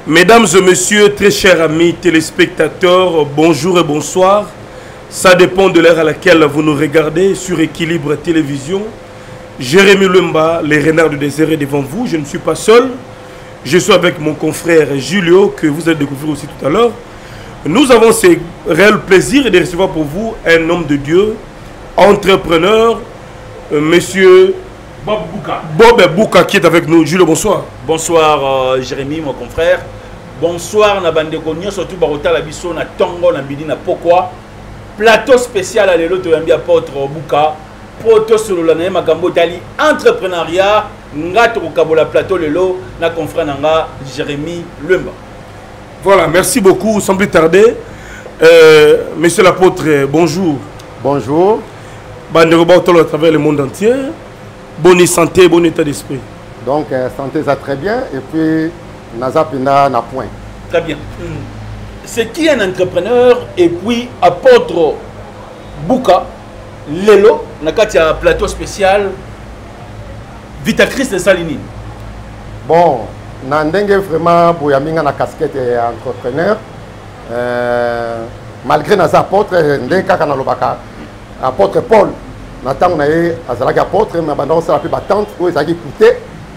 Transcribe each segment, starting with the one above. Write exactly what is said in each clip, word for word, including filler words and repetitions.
Mesdames et messieurs, très chers amis téléspectateurs, bonjour et bonsoir. Ça dépend de l'heure à laquelle vous nous regardez sur Équilibre Télévision. Jérémy Lumba, les renards du désert est devant vous. Je ne suis pas seul. Je suis avec mon confrère Julio, que vous allez découvrir aussi tout à l'heure. Nous avons ce réel plaisir de recevoir pour vous un homme de Dieu, entrepreneur, euh, monsieur Bob Bouka. Bob Bouka qui est avec nous. Julio, bonsoir. Bonsoir euh, Jérémy, mon confrère. Bonsoir Nabande Konyo, surtout Barota Labiso, na Tongo, na Bidi, na Pokwa. Plateau spécial à l'élo de l'ambi apôtre Bouka. Proto sur le name Magambo Dali. Entrepreneuriat, Ngato Kabola Plateau l'élo, na confrère Nanga Jérémy Lumba. Voilà, merci beaucoup. Sans plus tarder, euh, monsieur l'apôtre, bonjour. Bonjour. Bande Bartolo à travers le monde entier. Bonne santé, bon état d'esprit. Donc, euh, santé, ça très bien. Et puis, Nazapina n'a point. Très bien. Mm. C'est qui un entrepreneur et puis apôtre Bouka, Lelo, Nakatia plateau spécial, Vita Christ de Salini. Bon, Nandenge vraiment, Boyaminga na casquette et entrepreneur. Euh, malgré nos apôtres, Ndeka Kanalobaka, apôtre Paul. Nathan nae azalaki apôtre mais bandon ça la plus battante où ils ont écouté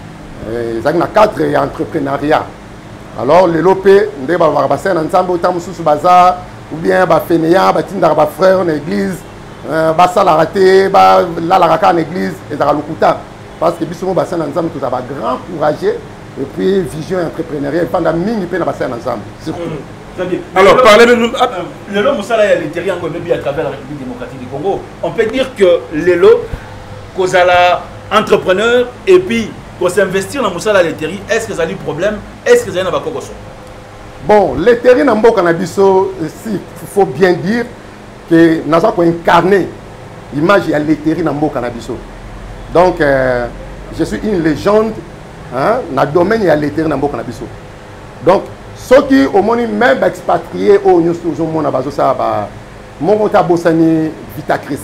ils ont na cadre et entrepreneuriat alors les lopé ndé ba ba bassin ensemble autant mususu baza ou bien ba fainéant ba tinda ba frère en église ba sala raté ba la la raka en église et za lokuta parce que biso mo bassin ensemble tout ça ba grand courageux et puis vision entrepreneuriat pendant mingi pe na bassin ensemble surtout. Alors, parlez-nous. Lelo Moussala est l'intérieur à travers la République démocratique du Congo. On peut dire que Lelo, Kozala entrepreneur, et puis qu'on s'investit dans Moussala à l'intérieur, est-ce que ça a du problème? Est-ce que ça a un bakokoso? Bon, l'intérieur dans le Canabiso, il faut bien dire que nous avons incarné l'image de l'intérieur dans le Canabiso. Donc, euh, je suis une légende hein, dans le domaine de l'intérieur dans le Canabiso. Donc, ceux qui au moins même expatriés au New Zealand na bazo ça ba mongota bosani Vita Christ.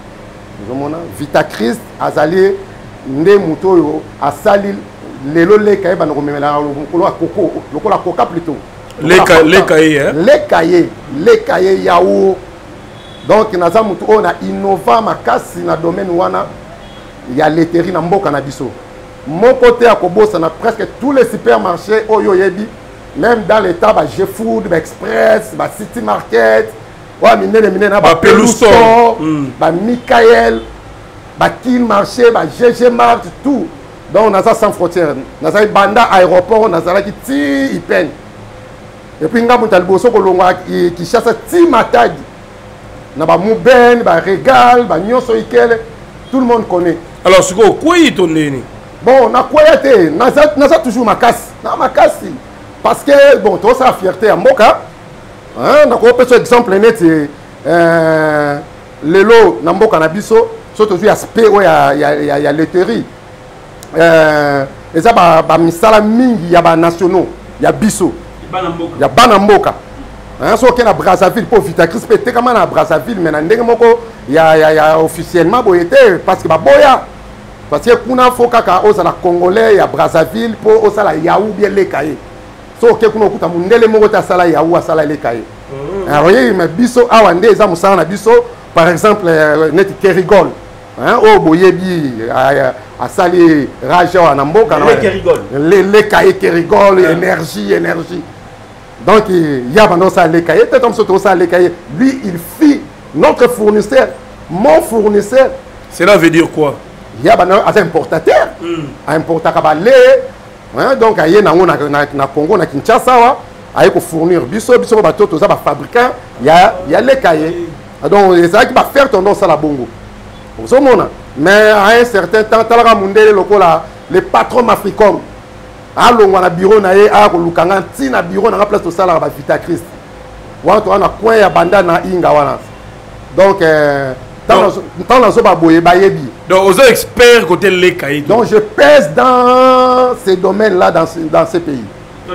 Nous Vita Christ azali nde muto asali lelo le kaye ba ngomela lokolo koko lokolo koka plutôt. Les les kaye hein. Les kaye, les kaye yaou. Donc naza muto on a innova makasi na domaine wana ya leteri na mboka na biso. Mon côté à Kobosa na presque tous les supermarchés oyo yebi. Même dans l'état, bah, G-Food, bah, Express, bah, City Market, ouais, mine, mine, bah, bah, Peluso, mm. bah, Michael, bah, Kin Marché, bah, G G Mart, tout. Donc, on a ça sans frontières. On a ça Banda aéroport, on a ça qui tire, il peine. Et puis, on a ça qui chasse ti matadi. On a bah, Mouben, bah, Régal, bah, Nyonso Ikel, tout le monde connaît. Alors, c'est quoi, quoi est ton nez? Bon, on a quoi été? On a ça toujours ma casse. Non, ma casse. Parce que, bon, tu as la fierté à Moka. Hein, donc, on peut faire exemple net, euh, le lot, Nambo Canabiso, surtout, il y a aspect où il y a, il y a, il y a l'éterie. Euh, et ça, bah, misala mingi, il y a bah, nationaux, il y a Bisso, il y a Banamboka. Hein, so, qu'il y a Brazzaville, pour Vita Christ, peut-être comment à Brazzaville, mais il y a, il y a officiellement, parce que, bah, boya. Parce que, kuna foka ka osala Congolais, il y a Brazzaville, pour osala Yaou, bien les cahiers. So ke kuno kuta mundele moko ta sala ya ou sala le kaye. Alors oui mais biso awande eza musala na biso par exemple net Kerigol. Hein o boyebi a sali raja na mboka na Kerigol. Le le kaye Kerigol énergie énergie. Donc il y a pendant ça le kaye peut-être comme ça tout ça le kaye lui il fit notre fournisseur mon fournisseur. Cela veut dire quoi? Il y a un importateur. Importateur balé. Hein, donc, il y a na Congo, na Kinshasa, il faut fournir biso, biso, bateau, tout ça, fabricant, il y a, il y a les cahiers. Donc, c'est ça qui va faire tendance à la bongo. Mais à un certain temps, les patrons africains, à l'on bureau, à l'Ukanga, na bureau, na place tout ça, la Vita Christ. On a un coin à bandana inga. Donc, donc, aux experts côté les cahiers. Donc, je pèse dans ces domaines-là, dans, dans ces pays.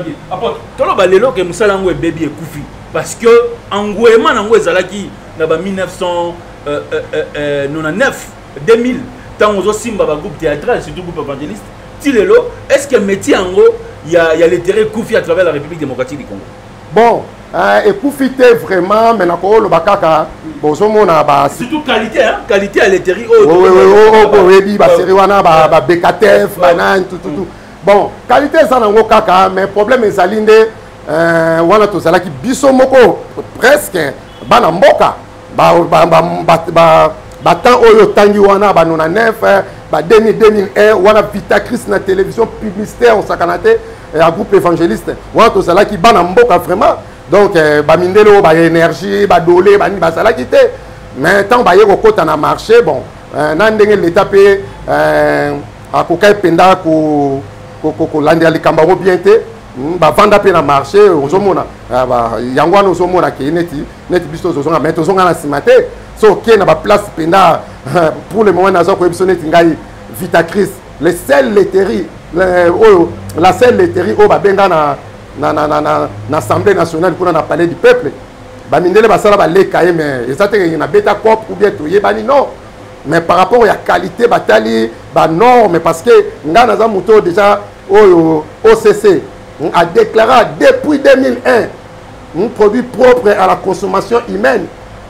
Parce que Angouema Nangoué Zalaki, en mille neuf cent quatre-vingt-dix-neuf, deux mille, tant aux Simba groupe théâtral, surtout groupe évangéliste, Tilelo, est-ce que métier en gros, il y a, il y a les terrains Koufi à travers la République démocratique du Congo. Bon, euh, et Koufi vraiment, mais nakolo le bakaka, bon, na ba. Surtout qualité, hein, qualité à l'éteri. Oui, oui, oui, oui, oui, bah, série wana, bah, bah, B K T F, banane, tout, tout, tout. Bon, qualité ça n'a pas kaka, mais problème est salinde, euh, wana to zala ki biso moko presque, bana mboka, ba, ba, ba, ba, ba, ba, temps oyo tangi wana, ba nona neuf, ba deux mille, deux mille un, wana Vitacris na télévision publicitaire, on s'akanate, un groupe évangéliste, wana to zala ki bana mboka vraiment, donc, ba mindelo, ba énergie, ba dolé, ba ni, ba zala ki te, mais tant ba yeko kota na marché, bon, euh, nan denge l'état pe, euh, a kokai penda ko, ko landia likamba ngo bien te ba vanda pe na marché ozomona ba yangwana ozomona ke neti neti biso ozonga mais ozonga na simate so ke na ba place penda pour le moment nazo ko ebiso neti ngai Vitacris le sel leteri la sel leteri o ba benga na na na na na assemblée nationale pour na palais du peuple ba mindele ba sala ba leka mais ezate na beta cop ou bien to yebani non. Mais par rapport à la qualité, batali, bah non, mais parce que Ngana Zamuto déjà au O C C a déclaré depuis deux mille un un produit propre à la consommation humaine.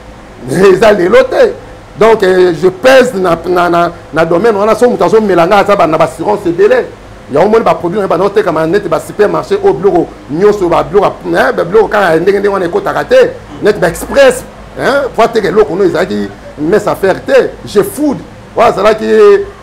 Ils ont les lotés. Donc je pèse dans le domaine, on a son mouton mélanga, ça va dans l'assurance et délai. Il y a au moins des produits qui sont comme un supermarché au bureau, nous sommes au bureau, le bureau quand on est côté à côté, net express. Hein, pour que l'eau qu'on a dit mais ça fait je food voilà c'est là qui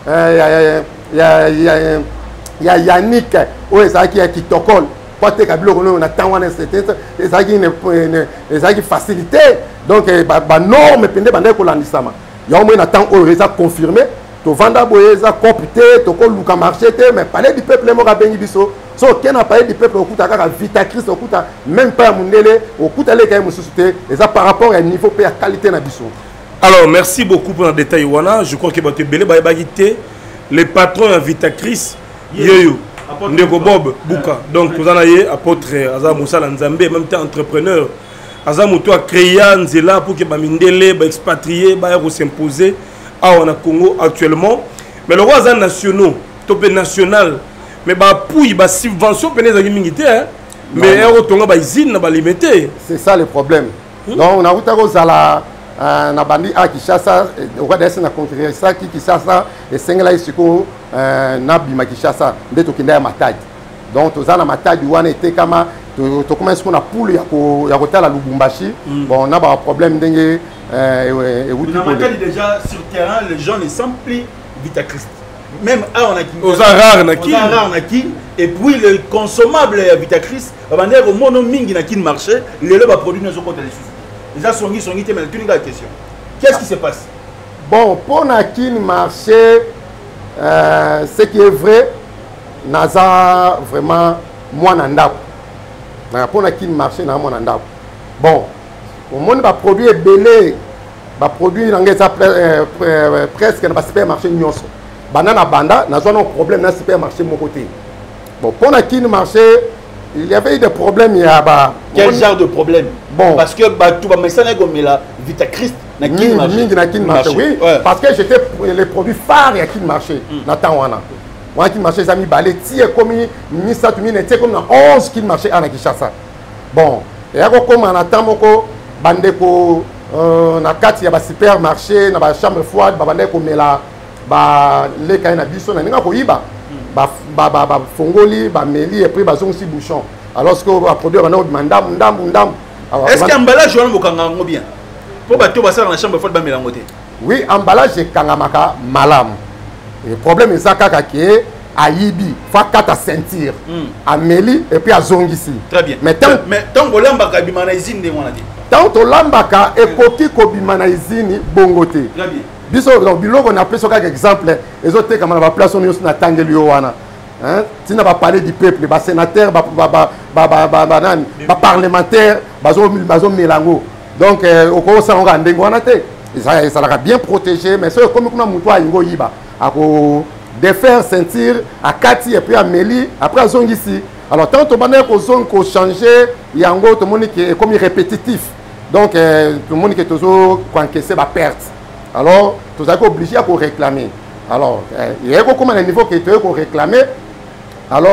il y a il y a il y a Yannick ouais ça qui qui tokol pour que l'eau qu'on a tant on a c'était ça qui ne ça qui facilité donc bah norme pendant pendant qu'on landisama il y a au moins attend au ça confirmé to vanda boyeza computé to ko luka marché mais parler du peuple mo bengi biso so ken a parlé du peuple okuta kaka Vitacris okuta même pas mundele okuta les kay mususuté et ça par rapport à niveau pe à qualité na biso. Alors merci beaucoup pour le détail wana, je crois que ba te belé ba bagité les patrons à Vitacris yoyo ndeko Bob Buka donc vous en avez apôtre Aza Moussa Nzambe même temps entrepreneur Aza Mouto a créé nzela pour que ba mindele ba expatrié ba s'imposer à Congo actuellement mais le roi nationaux topé national mais bah pour bah subvention peine les militaires mais on ba usine ba limité c'est ça le problème donc on a vu que ça na bandi à Kinshasa on va descendre na conférence ça qui Kinshasa et sengela isiko na bima Kinshasa ndeto kinda matadi donc tozana matadi wana était kama to commence qu'on a poule ya ko ya kotala Lubumbashi bon on a pas problème dingue. Euh, et vous dites déjà sur terrain, les gens ne sentent plus Vitacris. Même à on a qui. Aux rares naki. Aux rares naki. Et puis le consommable Vitacris, on va dire au mono mingi naki de marché, les lots va produire nos côtés les sous. Déjà songi songi te mais tu n'as pas de question. Qu'est-ce qui se passe? Bon pour naki marché, euh, ce qui est vrai, naza vraiment moi nandap. Pour naki marché na moi nandap. Bon. Au monde va produire belé va produire dans ça presque dans supermarché nyonso banana banda na zone problème dans supermarché mon côté bon pour na qui marché il y avait eu des problèmes il y a bah quel genre de problème bon parce que bah tout va messana comme la Vitacris na qui marché na qui marché oui parce que j'étais les produits phares à qui marché na tawana moi qui marché ça mi balé tié comme mi ça tu mi n'était comme dans onze qui marché à na Kinshasa bon et à comme en attend moko bandeko na kati ya ba supermarché na ba chambre froide ba bandeko mela ba leka na biso na ninga ko yiba ba ba ba fongoli ba meli et puis ba zongi bouchon alors que ba produire ba ndam ndam ndam est-ce que emballage on bokanga ngo bien pour bato ba sala na chambre froide ba mela ngote oui emballage kangamaka malam le problème est ça kaka ke ayibi fa kata ceinture ameli et puis azongisi très bien mais tant mais tant bolamba ka bimana izine de mona dit tant to lambaka ekoki ko bimana izini bongote très bien biso donc biloko na peso kaka exemple ezote kama na ba place on yosu na tangeli yo wana hein tina ba parler du peuple ba sénateur ba ba ba ba ba ba nan ba parlementaire bazo bazo melango donc oko sa nga ndengo wana te ça ça la bien protégé mais c'est comme kuna muto aingo yiba ako défaire ceinture à kati et puis à meli après à zongisi alors tant to bana ko zone ko changer yango to moni qui est comme répétitif donc tout le monde qui est toujours encaisser ba perte alors tu es obligé à réclamer alors il y a comment le niveau que tu es réclamer alors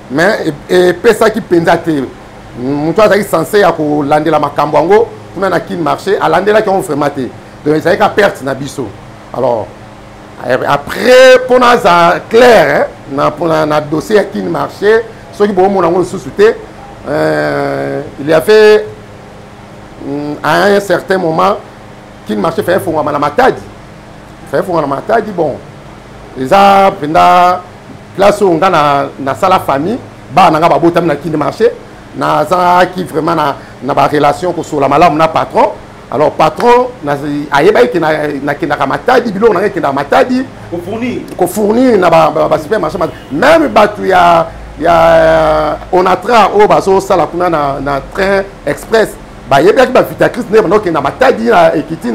mais epesaki mpenza te moto azalaki censé ya kolandela makambo yango kuna na kini marché alandelaki yango vraiment te donc ezalaki ka perte na biso. Alors après mpona aza clair na mpona na dossier ya kini marché soki boomona yango lisusu te il y avait à un certain moment kini marché faye efongwama na matadi faye efongwama na matadi. Bon eza mpenza place oyo nga na nasala famille bana nga babotami na kini marché nazalaki vraiment na na ba relation kosola malamu na patron. Alors patron ayebaki nakendaka matadi biloko nanga ekendaka matadi kofournir na basupermarché même bato ya ya onatra oyo bazosala kuna na train express bayebaki bavitatrice nde bandokenda matadi ekiti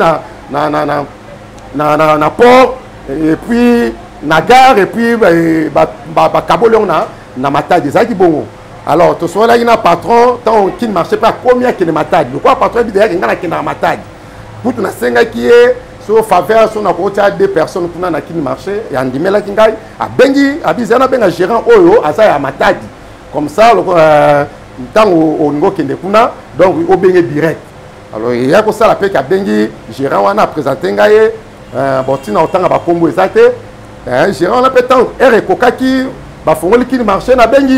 na port et puis na gare et puis bakaboli yango na matadi ezalaki bongo. Alors tout ça là il y a un patron tant qu'il ne marchait pas combien qu'il ne matadi le quoi patron derrière il y a qui n'a matadi pour tout na senga qui est sur faveur sur na côté deux personnes pour na qui ne marchait et en dimela qui ngai a bengi a bizana benga gérant oyo asa ya matadi comme ça le temps au niveau qui ne kuna donc au bengi direct. Alors il y a comme ça la paix qui a bengi gérant wana présenté ngai bon tina autant ba kombo ezate gérant la pétant et kokaki ba fongoli qui ne marchait na bengi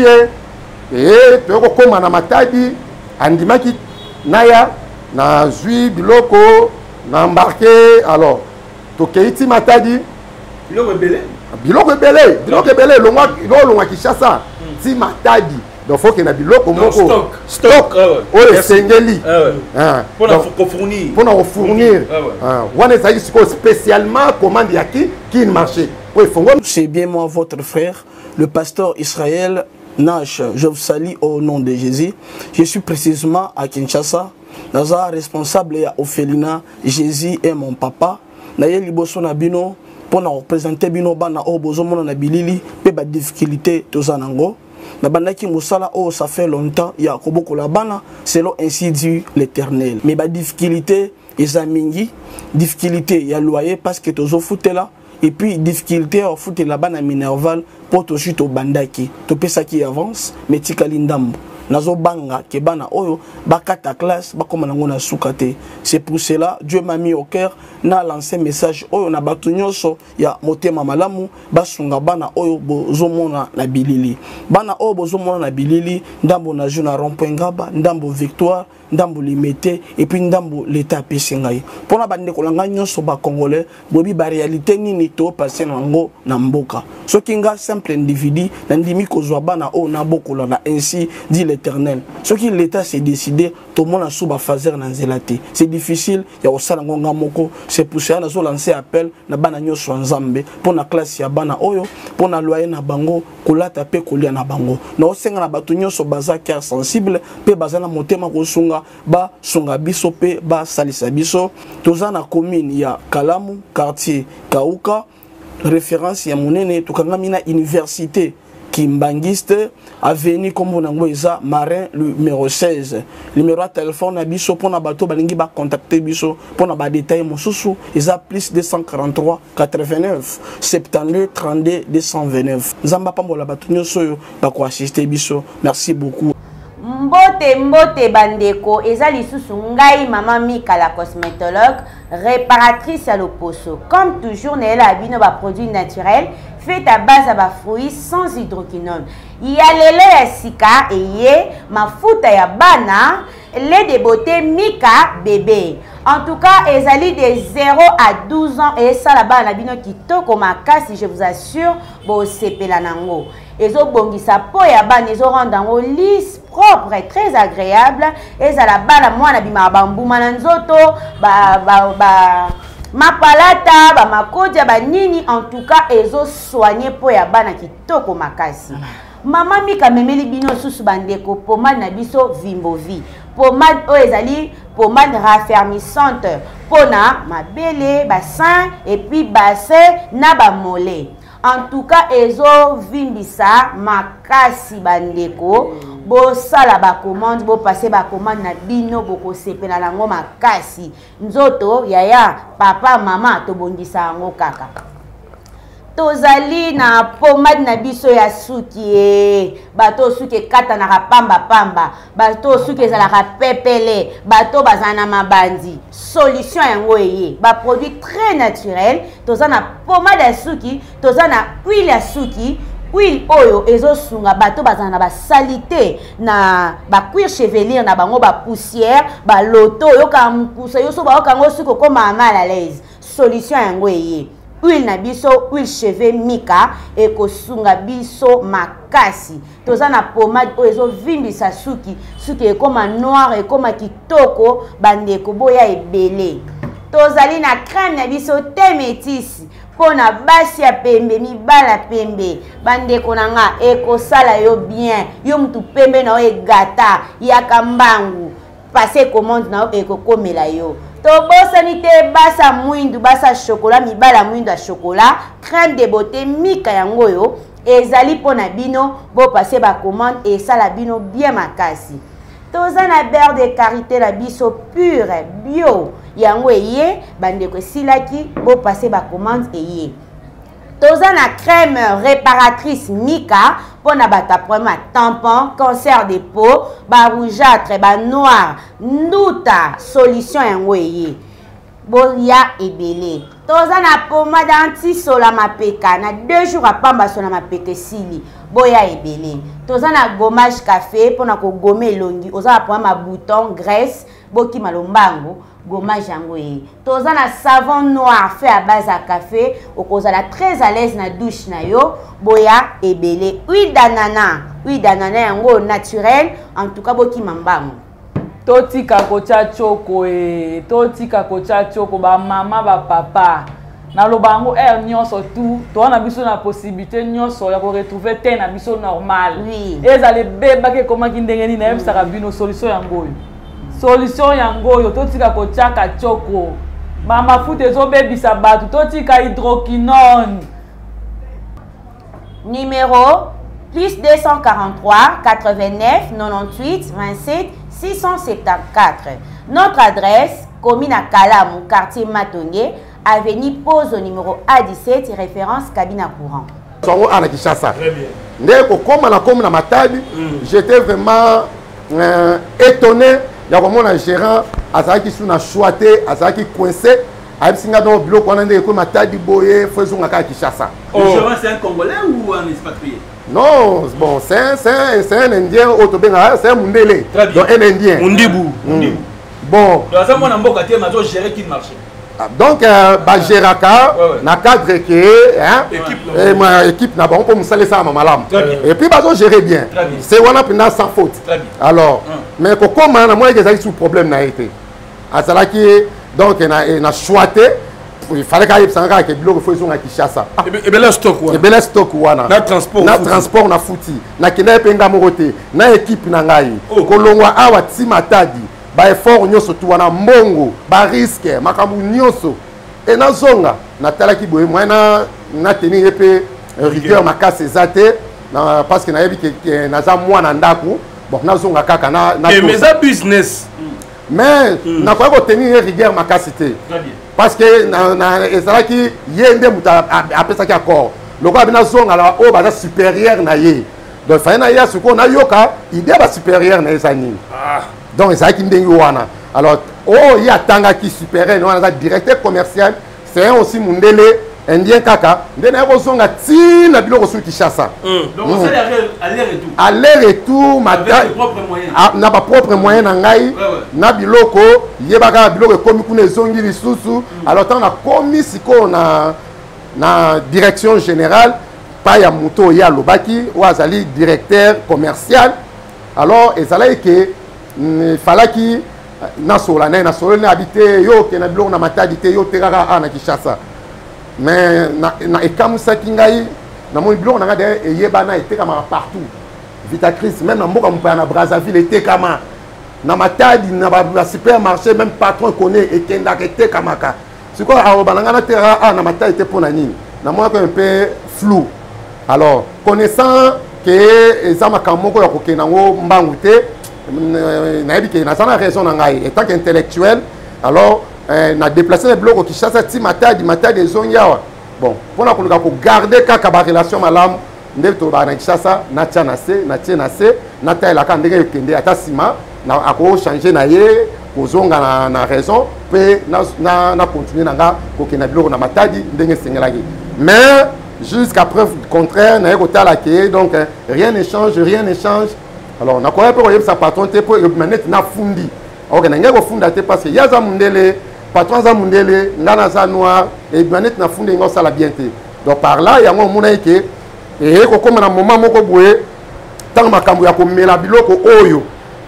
et tu as comme na matadi andimaki naya na zui biloko na embarqué. Alors to keiti matadi biloko belé biloko belé biloko belé longwa longwa Kinshasa ti matadi donc faut que na biloko moko stock stock o le sengeli ah pour na fournir pour na fournir wana ezali siko spécialement commande ya ki qui marché pour fongo. C'est bien moi votre frère le pasteur Israël Nash, je vous salue au nom de Jésus. Je suis précisément à Kinshasa. Naza responsable à Ophelina. Jésus est mon papa. Naye liboso na bino pour na représenter bino bana o bozo mona na bilili pe ba difficulté tozanango. Na bandaki musala o ça fait longtemps ya koboko la bana selon ainsi dit l'Éternel. Mais ba difficulté ezamingi, difficulté ya loyer parce que tozo foutela. Et puis difficulté à foutre là-bas na Minerval pour tout suite au bandaki to pesa qui avance mais tikali ndambo nazo banga ke bana oyo bakata classe bakoma nango na sukate. C'est pour cela Dieu m'a mis au cœur na lancé message oyo na batu nyonso ya motema malamu basunga bana oyo bozomona na bilili bana oyo bozomona na bilili ndambo na juna rond-point Ngaba ndambo Victoire ndambo limité et puis ndambo l'état pesingai pona bande kolanga nyonso ba congolais bobi ba réalité nini to passer nango na mboka soki nga simple individu na ndimi kozwa bana o na bokola na ainsi dit l'Éternel soki l'état s'est décidé to mona suba fazer na nzelate c'est difficile ya osala ngonga moko. C'est pour ça nazo lancer appel na bana nyonso nzambe pona classe ya bana oyo pona loyer na bango kolata pe kolia na bango na osenga na batu nyonso baza cœur sensible pe baza na motema kosunga ba sunga biso pe ba salisa biso toza na commune ya Kalamu quartier Kauka référence ya monene tukangami na université Kimbangiste avenue comme nango eza Marin numéro seize numéro de téléphone na biso pona bato balingi ba contacter biso pona ba détail mosusu eza plus deux cent quarante-trois quatre-vingt-neuf soixante-douze trente-deux deux cent vingt-neuf nzamba pambola bato nyonso yo ba ko assister biso. Merci beaucoup. Mbote mbote bandeko eza lisusu ngai mama Mika la cosmétologue réparatrice à l'oposo comme toujours nela abino ba produits naturels fait à base à ba fruits sans hydroquinone ya lelo ya sika eye mafuta ya bana lait de beauté Mika bébé en tout cas ezali de zéro à douze ans et ça la bana bino kitoko makasi je vous assure bo sepela nango ezo bongisa po ya bana ezo rendre ngo lisse propre et très agréable et ça la bana mwana bima bambuma na nzoto ba ba ba mapalata ba makodia ba nini en tout cas ezo soigner po ya bana kitoko makasi. Mama Mika memeli bino susu bandeko pomade na biso Vimbovi pomade o ezali pomade raffermissante pona mabele bassin et puis bassin na ba mollet. En tout cas ezo vimbisa makasi bandeko bo sala ba commande bo passer ba commande na bino boko sepela nango makasi nzoto yaya papa mama to bongisa ngo kaka tozali na pomade na biso ya suki bato suki kata na pamba pamba bato suki ezalaka pepele bato bazana na mabandi solution yango eye ba produit très naturel toza na pomade ya suki toza na huile ya suki huile oyo ezosunga bato bazana na ba salité na ba cuir chevelure na bango ba poussière ba loto yoka mpusa yoso ba okango suki koma mal à l'aise solution yango eye huile na biso huile cheveux mika ekosunga biso makasi toza na pomade oyo ezovimbisa suki suki ekoma noir ekoma kitoko bandeko boya ebele tozali na crème na biso te métisse pona basi ya pembe mibala pembe bandeko nanga ekosala yo bien yo mutu pembe na yo egata yaka mbangu passer commande na yo ekokomela yo tobosani te basa mwindu basa chocolat mibala mwindu ya chocolat crème de beauté mika yango yo ezali pona bino bo passer ba commande et sala bino bien makasi toza na beurre de karité na biso pure bio yango eye bandeko silaki bo passer ba commande eye toza na crème réparatrice mika pona bata problème tampon cancer de peau ba rougeâtre ba noir nduta solution yango eye boya ebele toza na pomade anti sola mapeka na deux jours apamba sola mapeka sili boya ebele toza na gommage café pona ko gommer elongi oza na problème bouton graisse boki malombango gommage yango e toza na savon noir fait à base à café okozala très à l'aise na douche na yo boya ebele huile d'ananas huile d'ananas yango naturel en tout cas boki mambango totika kocha choko e totika kocha choko ba mama ba papa na lobango er nyonso tout to na biso na possibilité nyonso ya ko retrouver te na biso normal oui ezale beba ke koma kindengeni na yebisa ka bino solution yango solution yango yo totika kocha ka choko ba mafuta ezo bebisa batu totika hydroquinone numéro plus deux cent quarante-trois quatre-vingt-neuf quatre-vingt-huit vingt-sept six cent soixante-quatorze. Notre adresse, commune à Kalamou, quartier Matongué, avenue Pose au numéro A dix-sept, référence cabine à courant. Très bien. J'étais vraiment euh, étonné. Il y a vraiment un gérant, Azaki Souna choité, Azaki coincé. Aïbsinga dans le bloc, on a dit que Matadi Boye, faisons à Kishasa. Le gérant, c'est un Congolais ou un expatrié? Non, bon, c'est un, un, un Indien, c'est un Mundele. Donc un Indien. Mundibou. Mm. Bon. Donc, euh, bah, Géraka, na cadre qui hein, et ma équipe n'a pas pour me saler ça à ma malam. Et puis, bah, gérer bien. C'est on a pris sans faute. Alors, mais comment on a moins que ça sous problème n'a été. À cela qui donc, on a choisi. Il fallait qu'il y ait un bloc de faisons à Kishasa. Et bien, le stock, et bien, le stock, na transport, na transport, na fouti, na kina penga morote, na équipe na ngai, kolongwa awa timatadi, ba effort nyoso tu wana mbongo, ba risque, makambu nyoso, et na zonga, na talaki boye, moi na na tenir épée rigueur makase zate, na parce que na yebi que na za moi na ndaku, bon na zonga kaka na na. Et mais ça business. Mais na quoi ko tenir rigueur makase te. Parce que c'est là qui y a des moutons après ça qui accord. Le gars a zone alors au bas supérieur na yé. Donc il y a ce qu'on a yoka, il y a supérieur na ezani. Donc c'est ça qui me wana. Alors oh il y a tanga qui supérieur, on a directeur commercial, c'est aussi mundele indien kaka. Ndena ko zonga ti na bilo ko su Kinshasa. Donc on s'est aller retour. Aller retour madame. Na ba propre moyen na ngai. Na biloko yebaka biloko komi kuna zongi lisusu. Alors tant na komi siko na na direction générale pa ya moto ya lobaki ou azali directeur commercial. Alors ezala que il fallait que na sola na sola na habiter yo ke na biloko na matadité yo terara na Kinshasa. Mais na ekamusa kingai na mon biloko na ngade eyebana etekama partout. Vitacris même na mboka mpa na Brazzaville etekama na matadi na ba supermarché même patron connaît ekenda etekamaka. C'est quoi a bananga na terra a na matadi te pona nini. Na moi un peu flou. Alors connaissant que ezama kamoko ya kokena ngo mbangu te na yebi ke na sana raison na ngai étant qu'intellectuel alors Euh, na déplacé les blocs qui chasse ti matadi matadi zonyawa bon mpona koluka kogarde kaka barelation malamu nde toloba na Kinshasa natia na se natie na se natayelaka ndenge ekende ata nsima akochange na ye kozonga na, na raison mpe na, na, na continue na nga kokende biloko na matadi ndenge esengelaki mais jusqu'à preuve contraire naye kotala ke donc rien ne change rien ne change alors nakoya mpe koyebisa patron te mpo manete nafundi ok nange kofunda te parce que ye aza mundele patron aza mundele nga naza noir e manete nafundi nga osala bien te donc par là yango omona ye ke eye kokóma na moment moko boye ntango makambo ya komela biloko oyo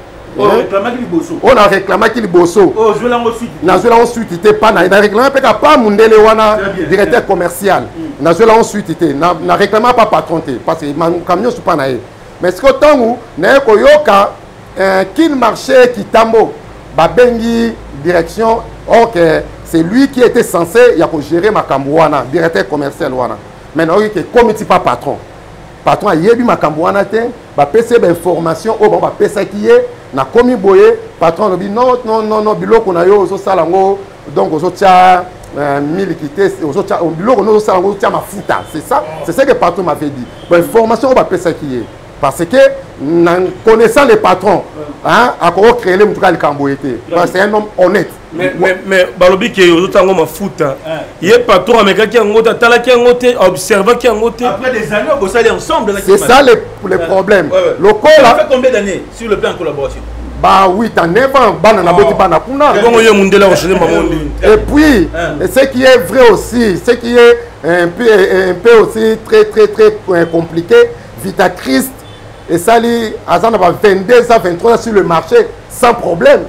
on a réclamé liboso nazwela ensuite te pa na réclamé mpe ka pa mundele wana directeur commercial nazwela ensuite te na réclamé pas patron te parce que makambo nyonso pa na ye mais siko ntango naye koyoka kini marché kitambo babengi direction or que c'est lui qui était censé ya kogérer makambo wana directeur commercial wana mais nayoki ke komiti pa patron patron ayebi makambo wana te bapesa ye bainformation oyo bango bapesaki ye na komi boye patron alobi non non non non biloko na yo ozosala yango donc ozotia miliki te ozotia biloko no ozosala yango ozotia mafuta c'est ça c'est ce que patron m'avait dit bainformation oyo bapesaki ye parce que en connaissant les patrons hein akoko créer le mutuka likambo ete parce que c'est un homme honnête mais mais mais balobi ke ozotango mafuta ye patron amekaki yango ta talaki yango te observaki yango te après des années vous allez ensemble c'est ça les les problèmes le corps là fait combien d'années sur le plan de collaboration bah huit ans neuf ans bana na boti bana kuna bongo ye mundela enchaîner mamondi et puis ce qui est vrai aussi ce qui est un peu un peu aussi très très très compliqué Vita Christ et ça li azana ba vingt-deux à vingt-trois sur le marché sans problème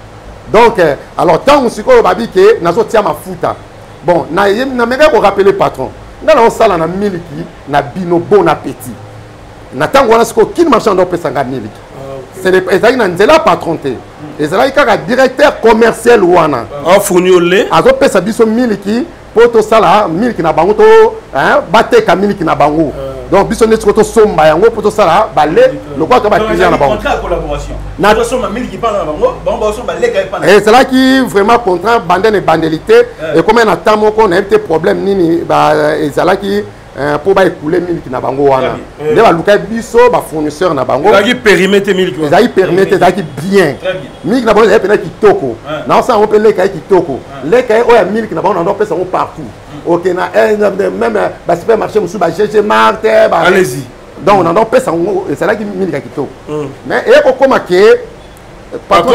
donc euh, alors tant on siko babi ke nazo tia mafuta bon na na meka ko rappeler patron ngala on sala na miliki na bino bon appétit na tango wana siko kin marchand do pesa nga miliki c'est les ezali na nzela patron te ezali kaka directeur commercial wana a fourni au lait azo pesa biso miliki poto sala miliki na bango to hein bateka miliki na bango donc biso neti ko to somba yango poto sala balé le quoi ka ba client na bango contrat collaboration na to somba miliki pa na bango bango ba somba leka pa na et c'est là qui vraiment contrat bande et bandélité et comme na temps moko na été problème nini ba ezala qui pour ba écouler miliki na bango wana nde ba luka biso ba fournisseur na bango ezaki périmètre miliki ezaki permettre ezaki bien miliki na bango ezali pena kitoko na ça on peut leka kitoko leka oya miliki na bango na ndo pesa ngo partout ok na même ba supermarché musu ba G G Mart ba allez-y donc on a donc pesa ngo ezala ki miliki kitoko mais et ko koma ke patron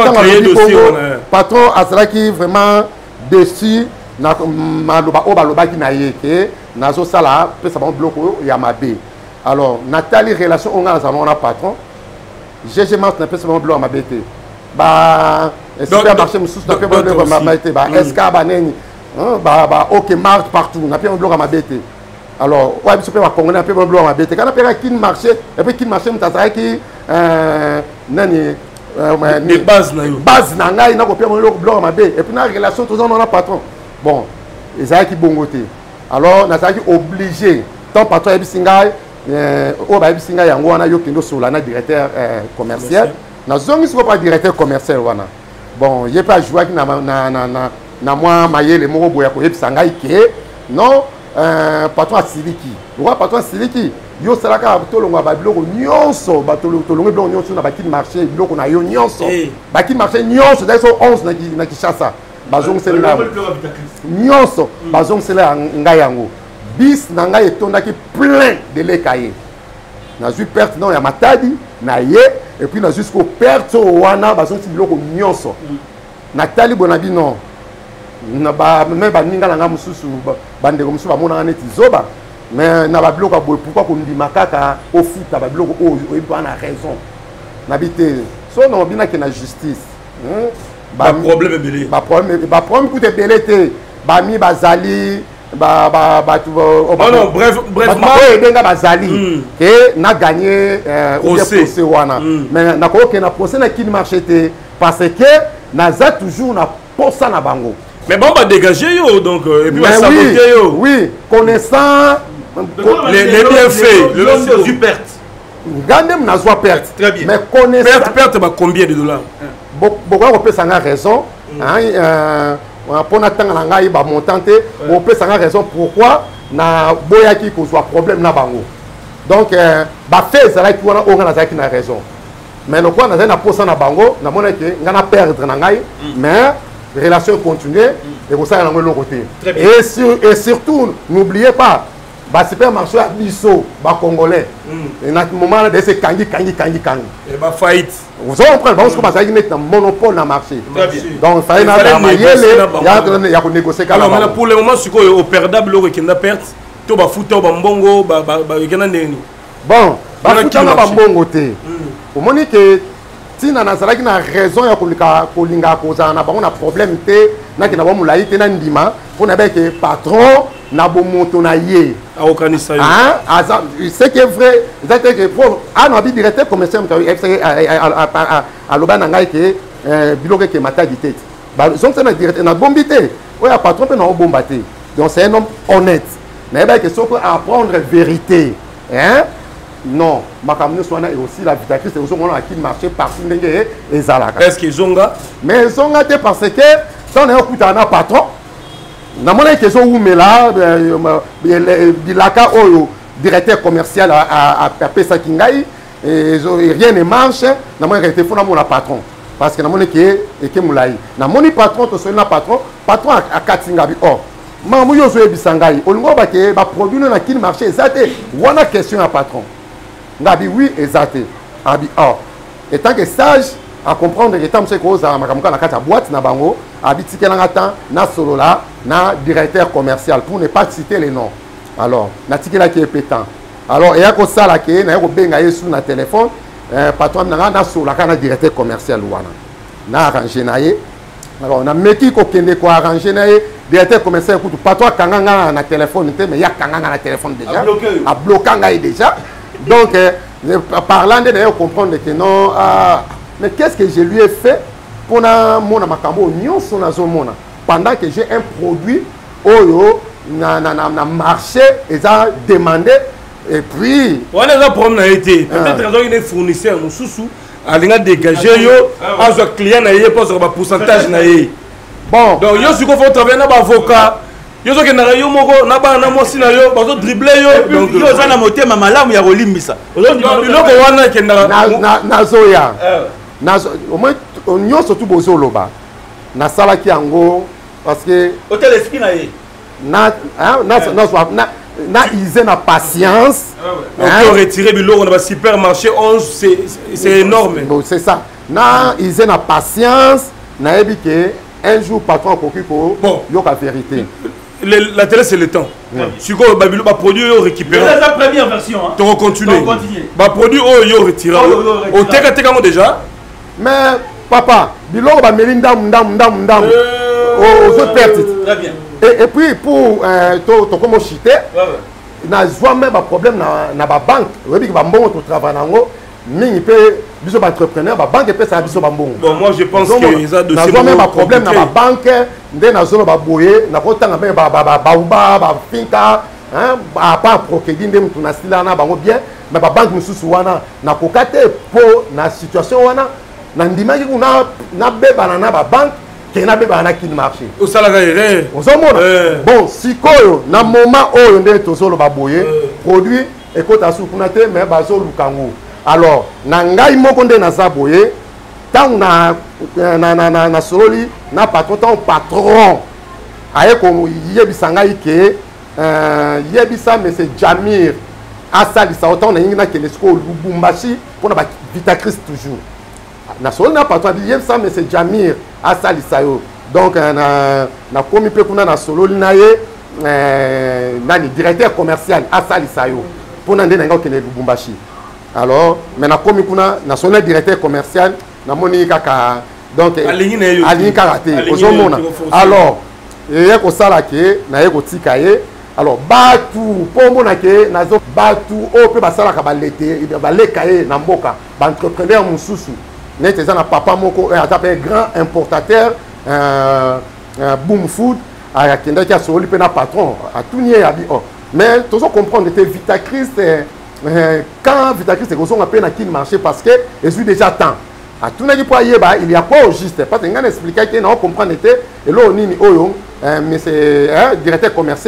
patron azala ki vraiment dessus na maloba o baloba ki na yeke nazo sala pesa ba bloco ya mabe alors Nathalie relation on a on a patron G G Mart na pesa ba bloco mabe te ba supermarché musu na pesa ba bloco mabe te ba S K ba neni ba ba ok Mart partout na pesa ba bloco mabe te alors ouais biso pe ba congolais na pesa ba bloco mabe te kana pesa kin marché et puis kin marché mutazara ki euh nani de base na yo base na ngai na ko pesa ba bloco mabe et puis na relation tous on a patron bon ezali ki bongo te alors nazalaki obligé tant patron yebisi ngai oyo bayebisi ngai yango wana yo kende osola na directeur commercial nazongisi ko pa directeur commercial wana bon ye mpe ajouaki na mwa mayele moko boye ya koyebisa ngai ke non patron asiliki lokwa patron asiliki yo osalaka tolongwa babiloko nyonso tolongwe biloko nyonso na bakini marché biloko na yo nyonso bakini marché nyonso ezali so onze na Kinshasa bazongisela nyonso bazongisela ngai yango bis na ngai etondaki plein de leka ye nazwi perte non ya matadi na ye et puis nazwi siko perte wana bazongisi biloko nyonso natali bona bino na ba me baninga na nga mosusu bandeko mosusu bamonanga neti zoba mais na babiloko boye pourquoi kondima kaka ofuta babiloko oyo oyebi wana raison nabi te so na obinaki na justice ba problème ebele ba problème ba problème coûte ebele te ba mi bazali ba ba ba tu oh non bref bref ma ebenga bazali ke na gagner au procès wana mais na ko ke na procès na kini marché te parce que naza toujours na posa na bango mais bon bah dégager yo donc et puis va saboter yo oui connaissant les les bienfaits le nombre de perte gandem na zwa perte très bien mais connaissant perte perte ba combien de dollars beaucoup on peut s'en avoir raison hein euh pour n'attendre la ngai ba montant te on peut s'en avoir raison pourquoi na boya qui cause problème na bango donc ba fait ça là qui on a qui na raison mais le quoi na na posa na bango na mona que ngana perdre na ngai mais relation continuer et pour ça na ngolo côté et sur et surtout n'oubliez pas ba supermarché à biso ba congolais et na moment de ces kangi kangi kangi kangi et ba faillite vous comprenez parce que ba ça mettre un monopole na marché donc il fallait na il y a négocier alors maintenant pour le moment ce qu'on au perdable au kenda perte to ba futa ba mbongo ba ba kenda ndeni bon ba futa na ba mbongo te au moni que tina na zalaki na raison ya kolika kolinga kozana bango na problème te na ki na ba mulai te na ndima pour na ba que patron na bomoto na ye a okanisa yo hein aza c'est que vrai c'est que pour a no bi directeur commercial F C a loba na ngai que biloke ke matadi tete ba zonte na directeur na bombité oya patron pe na bombaté donc c'est un homme honnête mais ba que so pour apprendre vérité hein non makamno swana et aussi la vitatrice c'est aussi on a qui marché partout ndenge ezalaka est-ce que zonga mais zonga te parce que dans les okuta na patron na mona ke zo umela bilaka oyo directeur commercial a a pesa kingai et rien ne marche na mona ke fona mon patron parce que na mona ke et ke mulai na moni patron to so na patron patron a katinga bi oh mamu yo zo ebisangai olingo ba ke ba produit na kin marché ezate wana question à patron ngabi oui ezate abi oh et tant que sage à comprendre que tant que cause à makamuka na kata boîte na bango habitike na ngata na solo là na directeur commercial pour ne pas citer les noms alors na tikela qui est pétant alors et à ko sala ke na ko benga yesu na téléphone patron na na solo là na directeur commercial wana na arranger na ye alors na meki ko kende ko arranger na ye directeur commercial ko patron kanganga na téléphone te mais ya kanganga na téléphone déjà a bloquanga déjà donc parlant de d'ailleurs comprendre que non ah, mais qu'est-ce que je lui ai fait pour na mona makambo nyonso na zo mona pendant que j'ai un produit oyo na na na, na marché et ça demandé et puis on a un problème na été peut-être raison il est fournisseur mususu alinga dégager yo azo client na yé pour ba pourcentage na yé bon donc yo siko faut travailler na ba avocat yo zo ke na yo moko na ba na mosi na yo bazo dribbler yo donc yo za na motema malamu ya kolimbisa biloko wana ke na na na zo ya na au moins nyonso tu bozo loba na sala ki yango parce que hôtel esprit na ye na na na na na isé na patience on peut retirer biloko na ba supermarché onze c'est c'est énorme bon c'est ça na isé na patience na yebi que un jour patron kokiko yo ka vérité Le, la télé c'est le temps. Si vous avez un produit, vous récupérez. C'est la première version. Tu vas continuer. Le produit, vous retirez. Au Teka Teka déjà. Mais papa, bilo ba melinda ndam ndam ndam. Oh, je perds. Très bien. Et, et puis pour to to comme chité. Na joie même un problème na na ba banque. Oui, bi ba mbongo to travail nango. Mingi peut biso ba entrepreneur ba banque peut ça biso ba mbongo. Bon moi je pense que ils a de ces même un problème na ba banque ndé na zolo ba boyer na ko tanga ba ba ba ba uba ba finka hein ba pas procéder ndé mutu na sila na bango bien mais ba banque mususu wana na kokate po na situation wana na ndimaki kuna na beba na ba banque ke na beba na kin marché au salaga erreur ozomona bon sikoyo na moment oyo ndé to zolo ba boyer produit ekota sukuna te mais ba zolo kango alors na ngai moko nde naza boye tant na na na na na sololi na patron tant patron aye ko yebisa ngai ke euh yebisa monsieur Jamir asalisa autant na yingi na Kelesco Lubumbashi pour na vitatrice toujours na sololi na patron yebisa monsieur Jamir asalisa yo donc na na komi pe kuna na sololi na ye euh nani directeur commercial asalisa yo pour na ndena ngao kene Lubumbashi. Alors, maintenant, comme il y a un directeur commercial, il y a donc aligné karaté. Alors, il y a ça qui est alors batu pour mon que nazo batu au peut basala ka balete balekaye na mboka ba entrepreneur mususu net ezana papa moko un grand importateur euh boom food a kenda ki asoli pe na patron a tout nier abi oh mais tu dois comprendre que Vitacrist quand Vitacrist est qu'on appelle na kin marché parce que je suis déjà temps à tout n'a pas yeba il y a quoi au juste parce que on expliquer que non comprendre était et là nini oyo mais c'est directeur commercial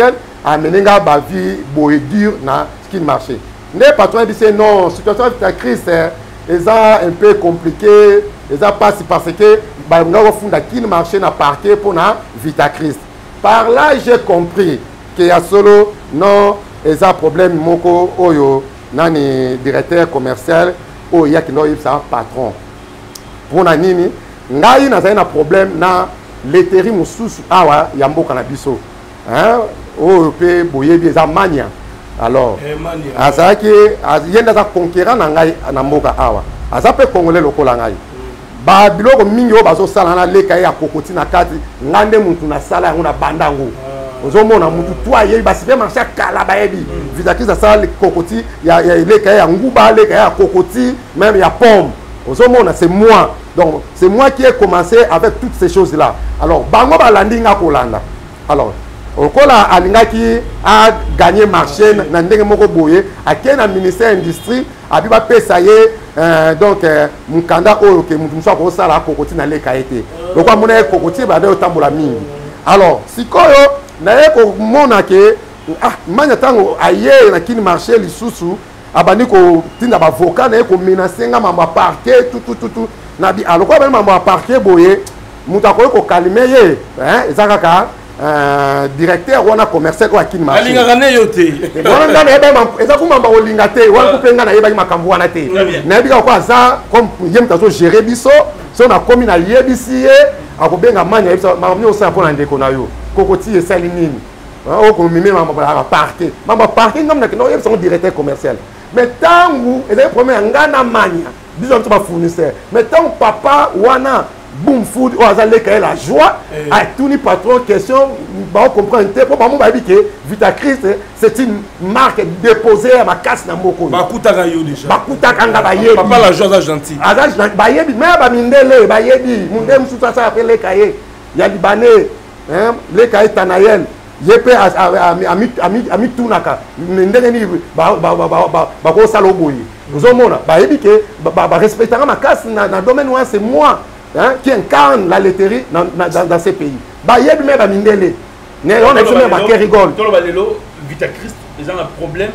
amener nga ba vie boye dur na kin marché. Les patrons disent non, situation de crise est un peu compliquée, ils ont passé parce que bah on a fondé kin marché na parquet pour na Vita Christ. Par là j'ai compris qu'il y a solo non, ils ont problème moko oyo nani directeur commercial o ya kino ça patron. Pour na nini ngai na un problème na l'éteri mususu awa ya mboka na biso. Hein? O pe boye bi za mania. Alors, azaki yenda za conquérant na ngai na mboka awa. Azape congolais lokola ngai. Ba biloko mingi o bazo sala na leka ya kokoti na kati ngande muntu na sala yango na bandango. Ozomona mutu toi yebi basipe marché kala ba yebi. Vizaki za sala kokoti ya leka ya nguba leka ya kokoti même ya pomme. Ozomona c'est moi. Donc c'est moi qui ai commencé avec toutes ces choses là. Alors bango balandi nga kolanda. Alors okola alingaki a gagné marché na ndenge moko boye akena ministère industrie abiba pesa ye euh, donc euh, mukanda oyo ke mutu mso ko sala kokoti na leka ete lokwa mona kokoti ba de otambola mingi. Alors sikoyo na ye ko mona ke ah manya tango aye na kini marché lisusu abani ko tinda ba avocat na ye ko menacer nga mamba parquet tout tout tout tout na bi alokwa ba mamba parquet boye mutu ko ko calmer ye hein ezaka Euh, directeur wana commercial ko akini marché alinga ngane yote wana ngana yeba eza kuma ba olinga te wana ko penga na yeba makambo wana te na yeba ko aza comme yem tazo gérer biso so na komi na yebisi ye akobenga manya yebisa mamyo sa pona ndeko na yo kokoti esali nini o ko mime mama ba parquet mama parquet ngam na kino yebisa directeur commercial mais tangu eza premier ngana manya biso to ba fournisseur mais tangu papa wana Boom Food ou azalé que la joie à tout les patrons question bah comprendre pour moi bah que Vita Christ c'est une marque déposée à ma casse na moko bakuta ga yo déjà bakuta kanga ba yebi papa la joie gentil azal ba yebi mais ba mindele ba yebi munde musuta ça appelle les cahiers ya libanais hein les cahiers Tanaël yepe ami ami ami tunaka ndenge ni ba ba ba ba ko salo boyi ozomona ba yebi que ba respecter ma casse na domaine où c'est moi hein, qui incarne la laiterie dans, dans, dans ces pays. Bah, il y a même à Mindele. On a dit même à Kerigol. Dans le Balélo, Vita Christ, ils ont un problème.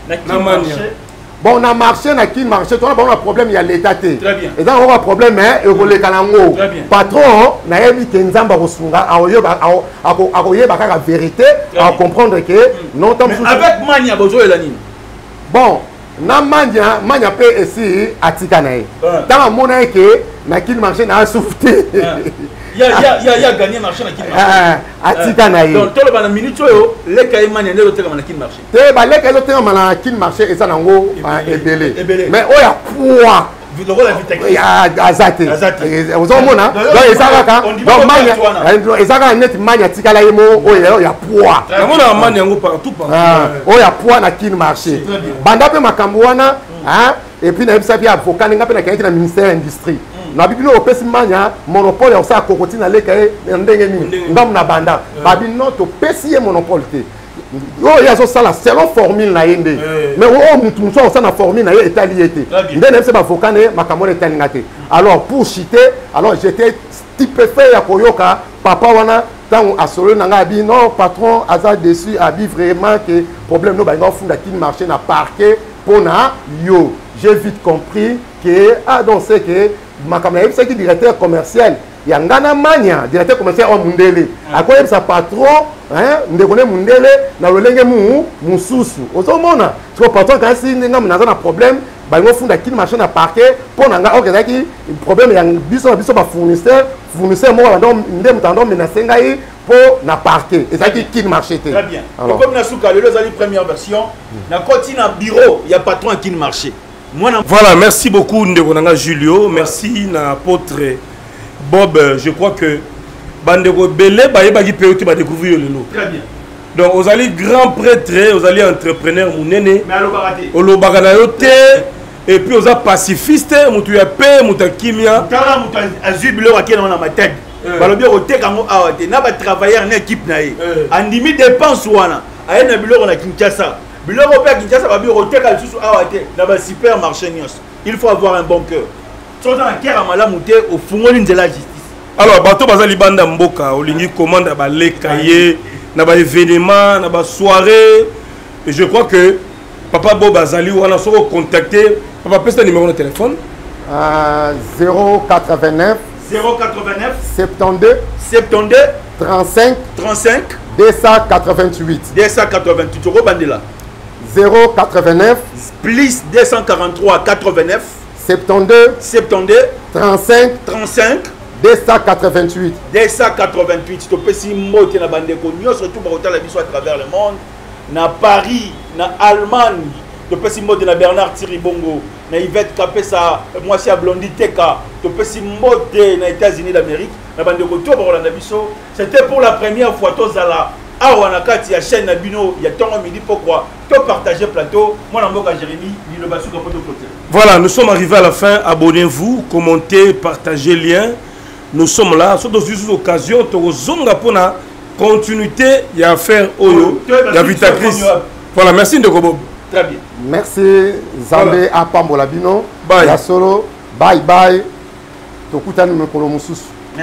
Bon, on a marché, on a qui marché, on a un problème, il y a l'État. Très bien. Et donc, on a un problème, hein, et on les calango. Patron, on a dit que Nzamba Rosunga, à la vérité, à comprendre que non, avec Mania, Bozo et Lanine. Bon, na mania mania pe esi atika na ye tanga mona ke na kili marché na souffté ya ya ya ya gagné marché na kili marché atika na ye donc tolo ba na minute yo le kay mania ne loteka na kili marché te ba le kay loteka na kili marché eza nango ebele mais oya poids vidéo la Vita Christ ya azate vous omona donc ezaka ka donc mania ezaka net mania tikala yemo oya ya poids na mona mania ngo partout partout oya poids na kili marché banda pe makambo wana hein et puis na bisa bi avocat nga pe na kayaki na ministère industrie na bibi no opesi mania monopole ya sa kokoti na leka ndenge nini ngam na banda babi no to pesi ye monopole te oh ya zo sala selon formule na yende mais oh mutu mutu ça na formule na ye etali ete ndene se ba avocat ne makambo etali ngate alors pour citer alors j'étais stupéfait ya koyoka papa wana tant à solo nanga bi non patron aza dessus abi vraiment que problème no ba nga funda kin marché na parquet pona yo j'ai vite compris que ah donc c'est que makamna c'est qui directeur commercial ya ngana mania directeur commercial o mundele akoye sa patron hein ndekone mundele na lolenge mu mususu ozomona so patron kasi nga mnaza na problème ba ngo funda kin marché na parquet pona nga okezaki problème ya biso biso ba fournisseur fournisseur mo ba ndem mtando menacer ngai po na parquet ezaki kin marché te très bien alors comme na suka lelo zali première version na koti na bureau ya patron kin marché. Voilà, merci beaucoup Ndekonanga Julio, merci na apôtre Bob, je crois que Bandeko Belé Baïbagi Péoti va découvrir le lot. Très bien. Donc vous allez grand prêtre, vous allez entrepreneur Mounene, mais allo baraté. Olo Baganayote et puis vous êtes pacifiste, mutu ya paix, mutu kimia. Tala mutu azubilo wa kena na ma tête. Balobi o te kango awate na ba travailler en équipe na ye. Andimi dépense wana. Ayena bilo na Kinshasa. Biloko pe Kinshasa ba biro te ka susu awate na ba supermarché nyos. Il faut avoir un bon cœur. Soza na kera malamu te au fungoli nzela justice. Alors bato bazali banda mboka olingi commande ba lekaye na ba événement, na ba soirée. Et je crois que Papa Bob Azali, on a solo contacté. Papa, pèse le numéro de téléphone. Euh, zéro quatre-vingt-neuf. zéro quatre-vingt-neuf. soixante-douze. soixante-douze. trente-cinq. trente-cinq. deux cent quatre-vingt-huit. deux cent quatre-vingt-huit. Euro Bandela. zéro quatre-vingt-neuf. Plus deux cent quarante-trois quatre-vingt-neuf. soixante-douze. soixante-douze. trente-cinq. trente-cinq. deux cent quatre-vingt-huit. deux cent quatre-vingt-huit. Tu peux si moté na bandeko nyos surtout ba la biso à travers le monde. Na Paris, na Allemagne. Tu peux si moté na Bernard Thierry Bongo, na Yvette Kapesa, moi c'est à Blondie Teka. Tu peux si moté na États-Unis d'Amérique. Na bandeko to ba la biso. C'était pour la première fois tozala. Ah wanakati ya chaîne na bino, il y a tant midi pourquoi? Tu partager plateau. Moi Namboka Jérémy, ni le basou de côté. Voilà, nous sommes arrivés à la fin. Abonnez-vous, commentez, partagez le lien. Nous sommes là. Sur d'autres occasions, tu as continuité, il y a affaire Oyo, il y a Vitatrice. Voilà, merci Ndokobo. Très bien. Merci Zambé voilà. À Pambolabino. Bye. La solo. Bye bye. Tokutani Mekolo Mususu.